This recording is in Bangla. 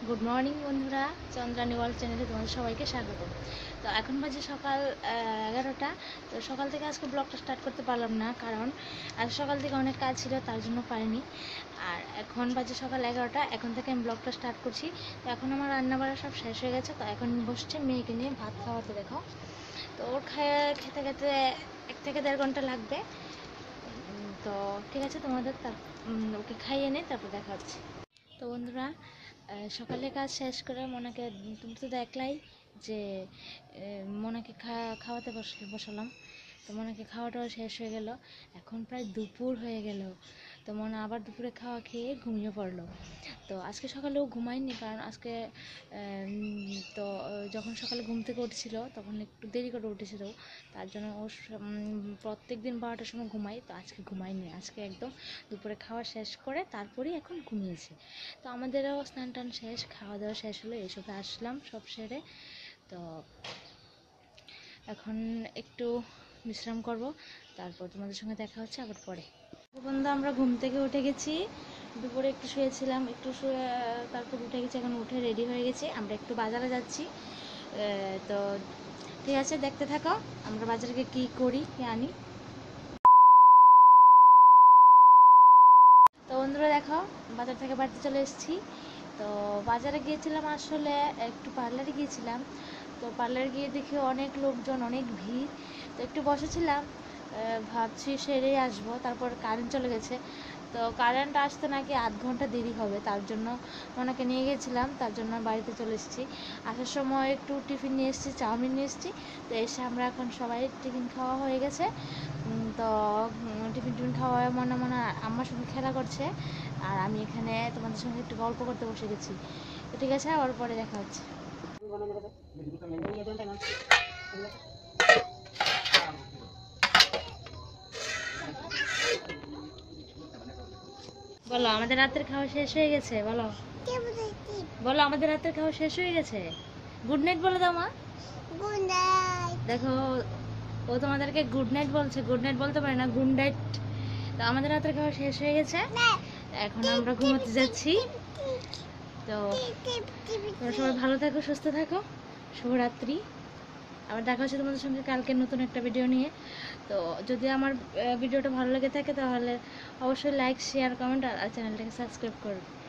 গুড মর্নিং বন্ধুরা, চন্দ্রানী ওয়ার্ল্ড চ্যানেলে তোমাদের সবাইকে স্বাগত। তো এখন বাজে সকাল 11টা। তো সকাল থেকে আজকে ব্লগটা স্টার্ট করতে পারলাম না, কারণ আজ সকাল থেকে অনেক কাজ ছিল, তার জন্য পারিনি। আর এখন বাজে সকাল 11টা, এখন থেকে আমি ব্লগটা স্টার্ট করছি। তো এখন আমার রান্নাবাড়া সব শেষ হয়ে গেছে। তো এখন বসছে মেয়েকে নিয়ে ভাত খাওয়াতে, দেখো। তো ওর খেতে খেতে 1 থেকে 1.5 ঘন্টা লাগবে। তো ঠিক আছে, তোমাদের ওকে খাইয়ে নিয়ে তারপর দেখা হচ্ছে। তো বন্ধুরা, সকালে কাজ শেষ করে মনাকে, তুমি তো দেখলাই যে মনাকে খাওয়াতে বসালাম। তো মনাকে খাওয়াটাও শেষ হয়ে গেল। এখন প্রায় দুপুর হয়ে গেল। তো মনা আবার দুপুরে খাওয়া খেয়ে ঘুমিয়ে পড়লো। তো আজকে সকালেও ঘুমায়নি, কারণ আজকে তো যখন সকালে ঘুম থেকে উঠেছিল তখন একটু দেরি করে উঠেছিল, তার জন্য ও প্রত্যেক দিন 12টার সময় ঘুমাই। তো আজকে ঘুমায়নি, আজকে একদম দুপুরে খাওয়া শেষ করে তারপরেই এখন ঘুমিয়েছে। তো আমাদেরও স্নান টান শেষ, খাওয়া দাওয়া শেষ হলো, এসবে আসলাম সব সেরে। তো এখন একটু বিশ্রাম করব, তারপর তোমাদের সঙ্গে দেখা হচ্ছে আবার পরে। বন্ধু, আমরা ঘুম থেকে উঠে গেছি। দুপুরে একটু শুয়েছিলাম, একটু শুয়ে তারপর উঠে গেছি। এখন উঠে রেডি হয়ে গেছি, আমরা একটু বাজারে যাচ্ছি। তো ঠিক আছে, দেখতে থাকো আমরা বাজারে গিয়ে কী করি, কী আনি। তো বন্ধুরা দেখো, বাজার থেকে বাড়িতে চলে এসেছি। তো বাজারে গিয়েছিলাম, আসলে একটু পার্লারে গিয়েছিলাম। তো পার্লারে গিয়ে দেখি অনেক লোকজন, অনেক ভিড়। তো একটু বসেছিলাম, ভাবছি সেরেই আসবো, তারপর কারেন্ট চলে গেছে। তো কারেন্ট আসতে নাকি 1/2 ঘন্টা দেরি হবে, তার জন্য ওনাকে নিয়ে গেছিলাম, তার জন্য বাড়িতে চলে এসেছি। আসার সময় একটু টিফিন নিয়ে এসেছি, চাউমিন নিয়ে এসেছি। তো এসে আমরা এখন সবাই টিফিন খাওয়া হয়ে গেছে। তো টিফিন খাওয়া মনে মনে আমার সঙ্গে খেলা করছে, আর আমি এখানে তোমাদের সঙ্গে একটু গল্প করতে বসে গেছি। তো ঠিক আছে, আবার পরে দেখা হচ্ছে। বলো, আমাদের রাতের খাওয়া শেষ হয়ে গেছে। বলো বলো আমাদের রাতের খাওয়া শেষ হয়ে গেছে। গুড নাইট বলে দাও মা। Good night. দেখো, ও তোমাদেরকে গুড নাইট বলছে, গুড নাইট বলতে পারে না, গুড নাইট। তো আমাদের রাতের খাওয়া শেষ হয়ে গেছে, এখন আমরা ঘুমোতে যাচ্ছি। তো তোমরা সবাই ভালো থাকো, সুস্থ থাকো, শুভরাত্রি। আবার দেখা হচ্ছে তোমাদের সঙ্গে কালকে নতুন একটা ভিডিও নিয়ে। তো যদি আমার ভিডিওটা ভালো লেগে থাকে তাহলে অবশ্যই লাইক, শেয়ার, কমেন্ট আর চ্যানেলটাকে সাবস্ক্রাইব করো।